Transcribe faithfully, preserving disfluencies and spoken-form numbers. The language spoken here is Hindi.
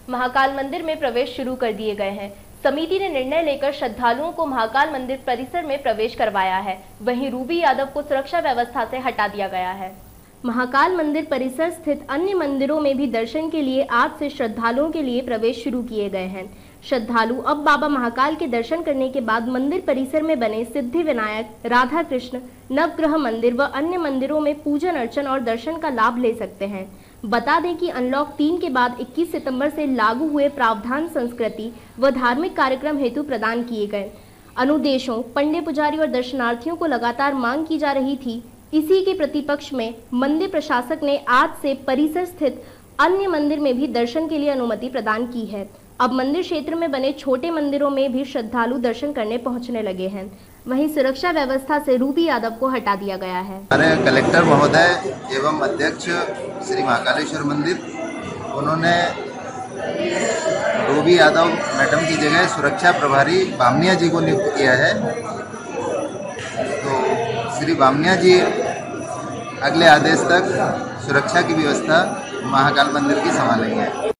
महाकाल मंदिर में प्रवेश शुरू कर दिए गए हैं। समिति ने निर्णय लेकर श्रद्धालुओं को महाकाल मंदिर परिसर में प्रवेश करवाया है। वहीं रूबी यादव को सुरक्षा व्यवस्था से हटा दिया गया है। महाकाल मंदिर परिसर स्थित अन्य मंदिरों में भी दर्शन के लिए आज से श्रद्धालुओं के लिए प्रवेश शुरू किए गए हैं। श्रद्धालु अब बाबा महाकाल के दर्शन करने के बाद मंदिर परिसर में बने सिद्धि विनायक, राधा कृष्ण, नवग्रह मंदिर व अन्य मंदिरों में पूजन अर्चन और दर्शन का लाभ ले सकते हैं। बता दें कि अनलॉक तीन के बाद इक्कीस सितंबर से लागू हुए प्रावधान संस्कृति व धार्मिक कार्यक्रम हेतु प्रदान किए गए अनुदेशों, पंडे पुजारी और दर्शनार्थियों को लगातार मांग की जा रही थी। इसी के प्रतिपक्ष में मंदिर प्रशासक ने आज से परिसर स्थित अन्य मंदिर में भी दर्शन के लिए अनुमति प्रदान की है। अब मंदिर क्षेत्र में बने छोटे मंदिरों में भी श्रद्धालु दर्शन करने पहुंचने लगे हैं। वहीं सुरक्षा व्यवस्था से रूबी यादव को हटा दिया गया है। हमारे कलेक्टर महोदय एवं अध्यक्ष श्री महाकालेश्वर मंदिर, उन्होंने रूबी यादव मैडम की जगह सुरक्षा प्रभारी बामनिया जी को नियुक्त किया है। तो श्री बामनिया जी अगले आदेश तक सुरक्षा की व्यवस्था महाकाल मंदिर की संभालेंगे।